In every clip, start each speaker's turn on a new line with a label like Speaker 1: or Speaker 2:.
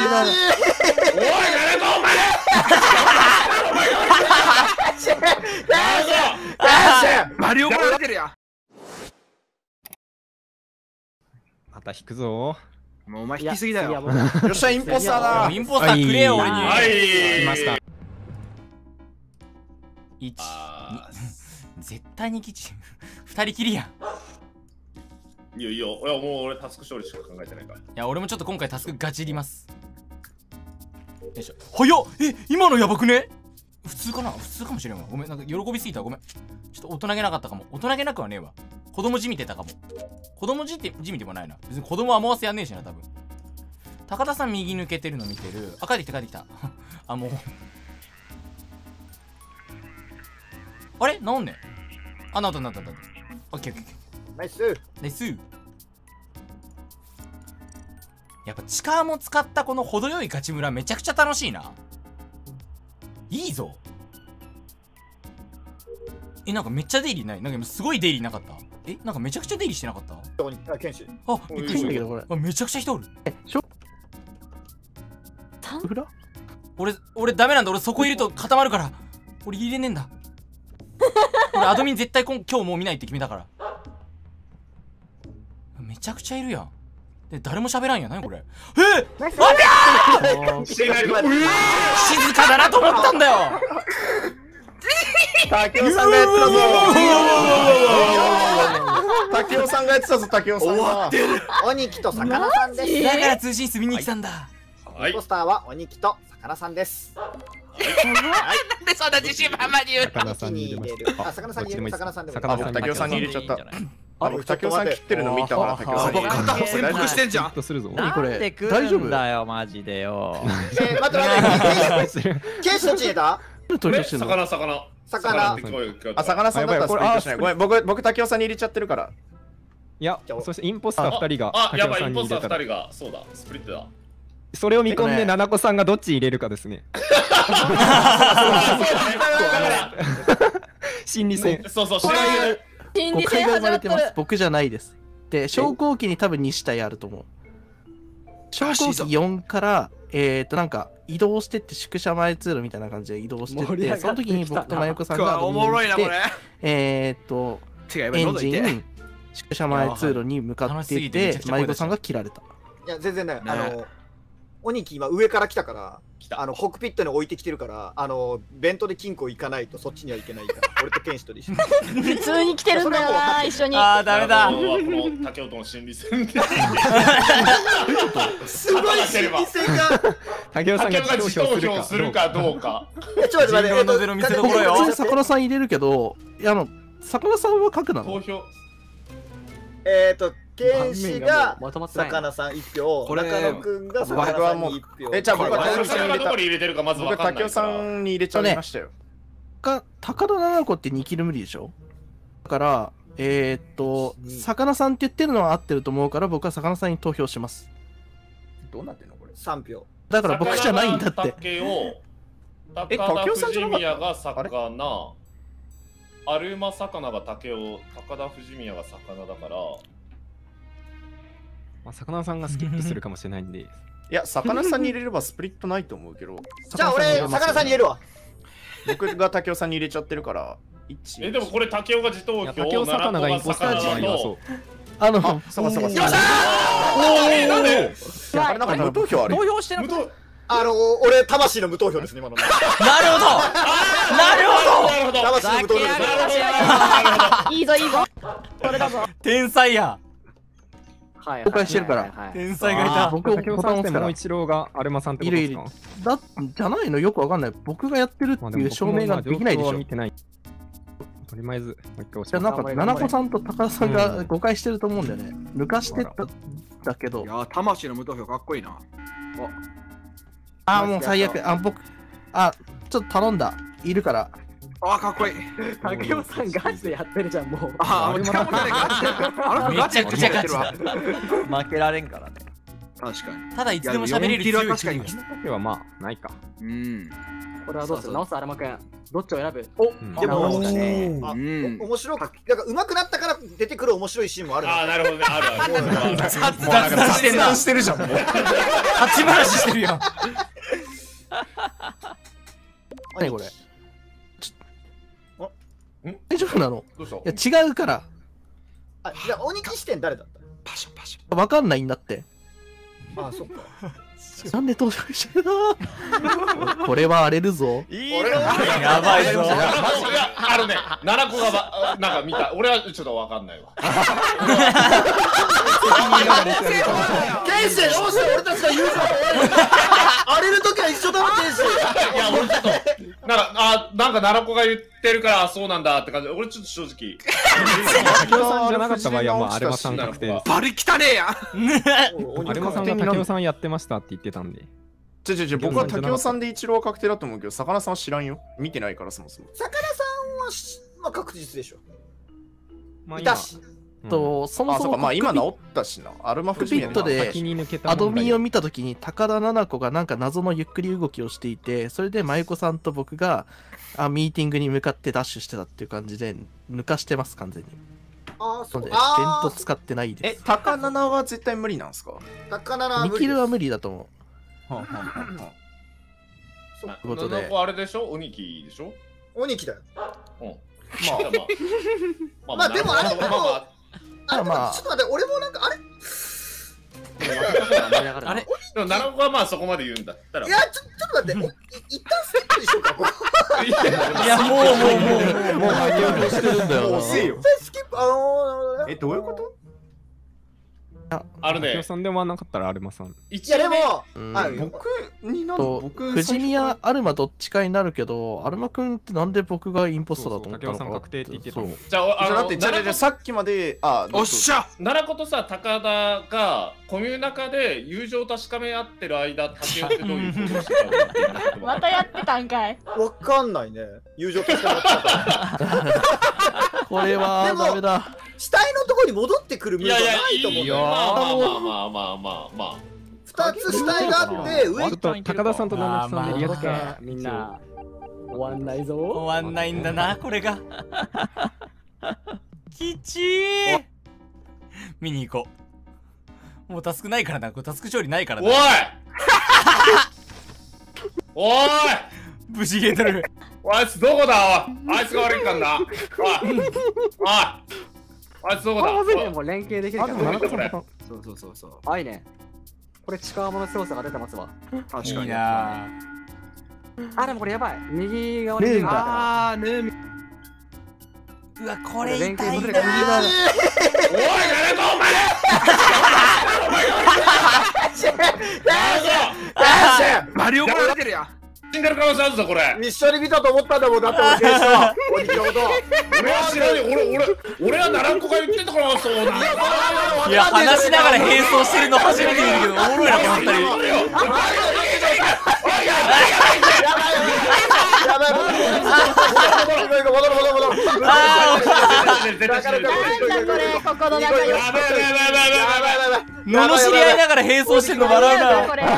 Speaker 1: おい、誰かお前。
Speaker 2: マリオから出てるやん。
Speaker 3: また引くぞ。
Speaker 2: もうお前引きすぎだよ。
Speaker 4: よっしゃ、インポスターだ。
Speaker 5: インポスターくれよ俺に。
Speaker 1: はい。
Speaker 3: 来ました。
Speaker 5: 1、2、絶対に2人きりやん。
Speaker 1: いやいや、もう俺タスク勝利しか考えてないから。
Speaker 5: いや、俺もちょっと今回タスクガチいります。よいしょ。早っ。今のやばくね？普通かな？普通かもしれんわ。ごめん、なんか喜びすぎた。ごめん。ちょっと大人げなかったかも。大人げなくはねえわ。子供じみてたかも。子供じみてもないな。別に子供は回せやんねえしな、多分。高田さん右抜けてるの見てる。あ、帰ってきた帰ってきた。あ、もう。あれなんねあ、なった。オッケーオッケー。
Speaker 4: ナイス。
Speaker 5: ナイス。やっぱチカーも使ったこの程よいガチ村めちゃくちゃ楽しいな。いいぞ。なんかめっちゃ出入りない？なんかすごい出入りなかった？なんかめちゃくちゃ出入りしてなかった？
Speaker 4: どこに？あ、剣士。
Speaker 5: あ、びっくりしたけど、あ、めちゃくちゃ人おる。俺ダメなんだ。俺そこいると固まるから。俺入れねえんだ。俺アドミン絶対今日もう見ないって決めたから。めちゃくちゃいるやん。で、誰も喋らんや。何これ。静かだなと思ったんだよ。
Speaker 4: 竹雄さんがやってたぞ。竹雄さんがやってたぞ。竹雄さんは鬼木と魚さんです。
Speaker 5: だから通信室見に来たんだ。
Speaker 4: ポスターは鬼木と魚さんです。
Speaker 2: なんでそんな自信満々に言うの？
Speaker 3: 魚さんに入れました。
Speaker 4: あ、魚さんに入れる。魚さんでも。
Speaker 3: 僕
Speaker 4: 竹雄さんに入れちゃった。あ、僕竹雄さん切ってるの見たわ。竹雄さん。
Speaker 2: 僕片方潜伏してんじゃん。
Speaker 3: とするぞ。
Speaker 6: これ大丈夫だよマジでよ。
Speaker 4: 待って。ケースどっち入れた？
Speaker 1: 魚。
Speaker 4: あ、魚さんだったらスプリットしない。ごめん、僕竹雄さんに入れちゃってるから。
Speaker 3: いや、そしてインポスター2人が
Speaker 1: あ、やばい、インポスター2人が。そうだ、スプリットだ。
Speaker 3: それを見込んで七子さんがどっち入れるかですね。心理戦。
Speaker 1: そう。
Speaker 7: 心理戦始まってます。僕じゃないです。で、昇降機に多分2体あると思う。昇降機4から、なんか移動してって宿舎前通路みたいな感じで移動してって、その時に僕と真由子さんが
Speaker 2: おもろいなこれ。
Speaker 7: エンジン、宿舎前通路に向かっていって、真由子さんが切られた。
Speaker 4: いや、全然ね、鬼木今上から来たから、コックピットに置いてきてるから、ベントで金庫行かないとそっちには行けないから、俺と剣士と一緒に。
Speaker 7: 普通に来てるんだよな、一緒に。
Speaker 5: あー、ダメだ。
Speaker 1: 竹雄との心理戦で。
Speaker 4: すごい心理戦が。
Speaker 3: 竹雄さんが
Speaker 1: 自投票するかどうか。
Speaker 4: ちょっと待って、
Speaker 5: のゼロ見せ所よ。
Speaker 7: 魚さん入れるけど、魚さんは書くなの？
Speaker 1: 投票。
Speaker 4: 剣士が魚さん1票、中野くんが魚さんに1票。
Speaker 1: じゃあ僕は竹雄さんがどこに入れてるかまず分かんないから。僕竹雄さんに入れちゃいましたよ。
Speaker 7: 高田七子って2キル無理でしょ？だから、魚さんって言ってるのは合ってると思うから、僕は魚さんに投票します。
Speaker 4: どうなってんのこれ？ 3票。
Speaker 7: だから僕じゃないんだって。
Speaker 1: 高田藤宮が魚、アルマ魚が竹雄、高田藤宮が魚だから。
Speaker 3: 魚さんがスキップするかもしれないんで。
Speaker 4: いや、魚さんに入れればスプリットないと思うけど。じゃあ
Speaker 7: 俺、
Speaker 4: 魚さんに入れるわ。僕が竹雄さんに入れちゃってるから。
Speaker 1: でもこれ竹雄が自投票。
Speaker 3: 竹雄魚がインポスターじゃん。そう。
Speaker 4: そうか。よっしゃ
Speaker 1: ー！なんで？
Speaker 4: あれなんか無投票ある。
Speaker 5: 投票してなくて。
Speaker 4: 俺魂の無投票ですね今の。
Speaker 5: なるほど。
Speaker 4: 魂の無投票です。
Speaker 7: いいぞ。これだぞ。
Speaker 5: 天才や。
Speaker 7: 公開してるから。
Speaker 5: 天才がいた。
Speaker 3: 僕竹雄さんってもう一郎がアルマさんってことですか？
Speaker 7: じゃないのよくわかんない。僕がやってるっていう証明ができないでしょ。
Speaker 3: とりあえずもう一回押し
Speaker 7: ます。なんか七子さんと高田さんが誤解してると思うんだよね。抜かしてっただけど。
Speaker 2: いや魂の無投票かっこいいな。
Speaker 7: もう最悪。ちょっと頼んだ。いるから。
Speaker 2: かっこいい。
Speaker 4: 竹雄さんガチでやってるじゃんもう。
Speaker 5: めちゃくちゃガチだ。
Speaker 6: 負けられんからね。
Speaker 2: 確かに。
Speaker 5: ただいつでも喋れる強いチーム。
Speaker 3: はまあないか。
Speaker 8: これはどうする？直すアルマくん。どっちを選ぶ？
Speaker 4: でも
Speaker 8: 面
Speaker 4: 白く、だから上手くなったから出てくる面白いシーンもある。
Speaker 1: ああ、なるほどね。あるある。
Speaker 5: 雑談してるじゃん。もう立ち話してるやん。
Speaker 7: 何これ？大丈夫なの？
Speaker 1: どうした？
Speaker 7: いや違うから。
Speaker 4: あ、じゃあ鬼騎士点誰だった？
Speaker 7: パシャパシャ。わかんないんだって。
Speaker 4: あ、そっか。
Speaker 7: なんで登場してるの？これは荒れるぞ。
Speaker 5: やばいぞ。
Speaker 1: あのね、7個がなんか見た。俺はちょっとわかんないわ。
Speaker 4: 天使、どうして俺たちが言うか。荒れるときは一緒だろ、天使。
Speaker 1: いや、俺ちょっとなんか7個が言ってるからそうなんだって感じ。俺ちょっと正直。
Speaker 3: 竹雄さんじゃなかった場合はもうアルマさん確定です。
Speaker 2: バリ汚ねえやん。
Speaker 3: アルマさんが竹雄さんやってましたって言ってたんで。
Speaker 9: 僕は竹雄さんで一郎は確定だと思うけど、魚さんは知らんよ。見てないからそもそも。
Speaker 4: 魚さんは確実でしょ。
Speaker 3: ま
Speaker 4: いたし。
Speaker 7: そもそも
Speaker 9: まあ今治ったしな。アルマフジミヤ
Speaker 7: ピットでアドミを見たときに高田七子がなんか謎のゆっくり動きをしていて、それで真由子さんと僕がミーティングに向かってダッシュしてたっていう感じで抜かしてます完全に。
Speaker 4: ああ、そう
Speaker 7: で。電灯使ってないです。
Speaker 9: 高七は絶対無理なんですか？
Speaker 4: 高七は無理。
Speaker 7: ミキルは無理だと思う。
Speaker 1: そういうことで。あれでしょ？鬼木でしょ？
Speaker 4: 鬼木だよ。
Speaker 1: まあ
Speaker 4: でもあれまあちょっと待って、俺もなんかあれ
Speaker 5: あれ
Speaker 1: でも7個はまあそこまで言うんだったら。
Speaker 4: いや、ちょっと待って、一旦スキップにしようか。
Speaker 5: いや、もう
Speaker 7: してるんだよ。
Speaker 9: 遅いよ。
Speaker 4: スキップ、
Speaker 9: どういうこと？
Speaker 1: あるね。
Speaker 3: 竹雄さんでもなかったらアルマさん。
Speaker 4: いやでも、
Speaker 9: 僕になる。
Speaker 7: 藤宮アルマどっちかになるけど、アルマくんってなんで僕がインポスターだと思ったのか。
Speaker 3: 竹雄さん確定って言ってた。
Speaker 1: じゃあ
Speaker 9: だってさっきまで
Speaker 2: おっしゃ。
Speaker 1: 奈良子とさ高田がコミュの中で友情を確かめ合ってる間、竹雄ってどういうことしてたの？
Speaker 10: またやってたんかい。
Speaker 4: わかんないね。友情確かめ合ってた。
Speaker 7: これはダメだ。
Speaker 4: 死体のところに戻ってくるムードはないと思う。
Speaker 1: まあ。
Speaker 4: 2つ死体があって
Speaker 3: ちょっと高田さんと七木さんでリアクション。
Speaker 8: みんな終わんないぞ。
Speaker 5: 終わんないんだな、これが。きちー。見に行こう。もうタスクないからな、タスク勝利ないからな。
Speaker 1: おい
Speaker 5: 無事ゲートル。
Speaker 1: あいつどこだ？あいつが悪いかんな。あいつどこだ？
Speaker 8: もう連携できるから。そう。あいね。これ力の強さが出てますわ。
Speaker 2: 確かに。
Speaker 5: いいな。
Speaker 8: でもこれやばい。右側に出るんだ。
Speaker 5: うわ、これ痛いな。おい、
Speaker 1: 誰かお前。
Speaker 2: マリオもられてるやん。
Speaker 1: 死んでる可能性あるぞこれ。
Speaker 4: 一緒に見たと思ったんだもん。だって俺
Speaker 1: 俺は知らない。俺は奈良子が言ってんだからそうなんだ。
Speaker 5: いや、話しながら並走してるの初めて見るけど、おもろいなと思ったり。罵り合いながら並走してるの笑うな。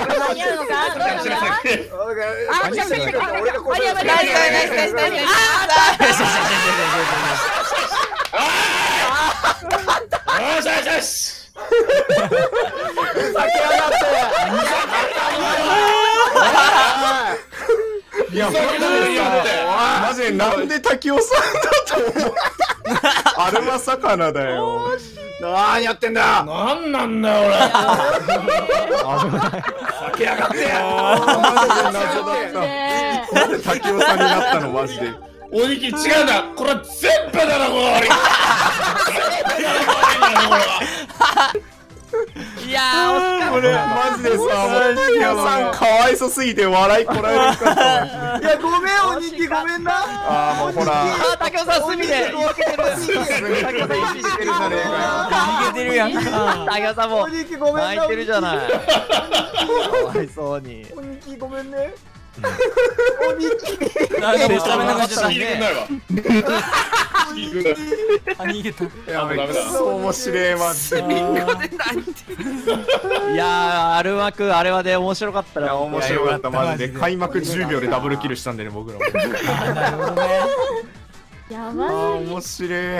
Speaker 9: いや、マジでなんで滝尾さんだと思う。アルマ魚だよ。
Speaker 4: 何やってんだ。
Speaker 1: なんなんだよ俺。酒やがってや。
Speaker 9: なんで滝尾さんになったのマジで。
Speaker 1: 鬼木違うんだ。これ全部だなこの俺。
Speaker 5: いやー、
Speaker 9: これマジでさ、滝尾さんかわいそすぎて笑いこらえるかった。
Speaker 4: いやごめん鬼木ごめんな。
Speaker 9: もうほら。
Speaker 5: 竹雄さん隅で逃げてる。
Speaker 9: 竹雄さん意識してるじゃねえかよ。
Speaker 5: 逃げてるやんか。
Speaker 6: 竹雄さんも
Speaker 4: 鬼木ごめんな。
Speaker 6: 泣いてるじゃない。かわいそうに。
Speaker 4: 鬼木ごめんね。
Speaker 5: もう食べなくなっちゃった
Speaker 1: 聞いてくんないわ。聞いてくんない。
Speaker 5: あ、逃げた。
Speaker 9: やべえ、そう面白いマジで。
Speaker 6: いやー、アルマくん、あれはね、面白かった
Speaker 9: いや、
Speaker 6: よ。
Speaker 9: 面白かった、マジで。開幕10秒でダブルキルしたんでね、僕らも。
Speaker 5: なるほどね。
Speaker 10: や
Speaker 9: あ
Speaker 10: ばい。
Speaker 9: 面白い。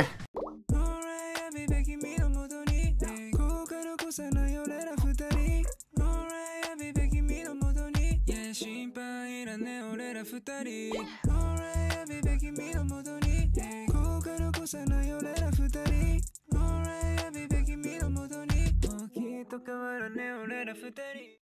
Speaker 11: 心配いらねえ俺ら二人 Alright やべべ君のもとにここからこさない俺ら二人 Alright やべべ君のもとにもうきっと変わらねえ俺ら二人